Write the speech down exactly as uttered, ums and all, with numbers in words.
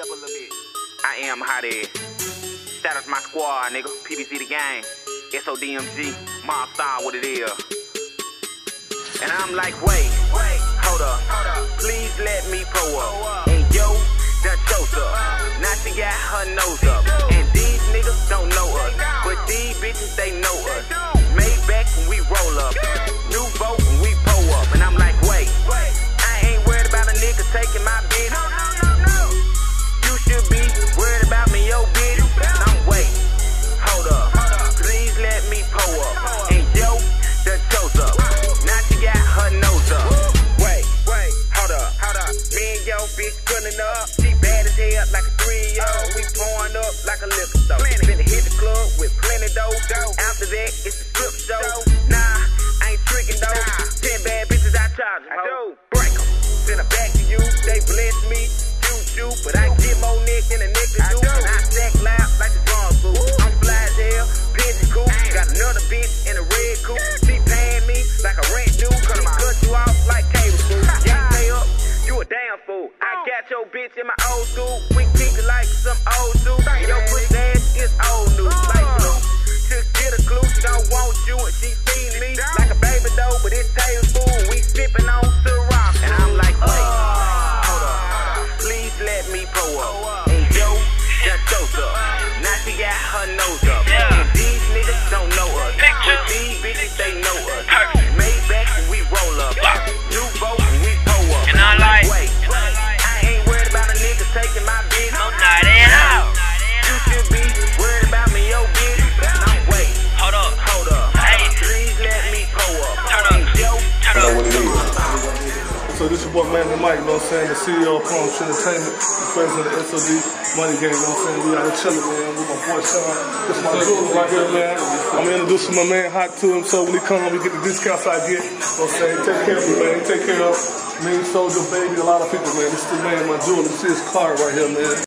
up a little bit. I am Hothead. Shout out to my squad, nigga. P B C the gang. S O D M G. Mob Star, what it is. And I'm like, wait, wait, hold up, hold up. Please let me pull up. And yo, done chose up. Now she got her nose up. And these niggas don't know us, but these bitches, they know us. Made back when we roll up. New vote when we pull up. And I'm like, wait, I ain't worried about a nigga taking my bitch. No, no, no, no. You should be worried about me, yo, bitch. I'm wait, hold up. Please let me pull up. And yo, done chose up. Now she got her nose up. Wait, wait, hold up, hold up. Me and yo bitch pulling up. She bad as hell like a three-year-old. We pouring up like a liquor store. Finna hit the club with plenty dough. After that, it's a strip show. Nah, I ain't tricking though. Ten bad bitches I charge them. I do. Break them. Send her back to you. They bless me. Shoot you. But I get more neck than a nigga do. And I stack loud like a drum fool. I'm fly as hell. Pigeon cool. Got another bitch in a red coupe. She paying me like a rent due. Cut you off like cable food. You pay up, you a damn fool. I got your bitch in my old school. We keep it like some old shoes. Your pussy ass is old news. Like blue. Just get a clue. She don't want you and she feeding me like a baby dough, but it's tablespoon. We sipping on Ciroc. And I'm like, wait, hold up. Please let me pull up. And yo, just chose up. Now she got her nose up. And these niggas don't know us, but these bitches, they know us. Made back when we roll up. New vote when we pull up. And I'm like, wait, I ain't worried about a nigga taking my bitch. No, not at all. You should be worried about me, yo, bitch. I'm wait, Hold up. hold up. Hey. Please let me pull up. Turn up. And yo, Turn up. What it is. So this is what man Mike, you know what I'm saying, the C E O of Palm Entertainment, the president of the S O D Money Gang, you know what I'm saying. We out here chilling, man, with my boy Sean. This is my jeweler right here, man. I'm gonna introduce my man Hot to him, so when he come on, we get the discounts I get. You know what I'm saying? Take care of me, man. Take care of me, Soldier, baby, a lot of people, man. This is the man, my jeweler. You see his card right here, man.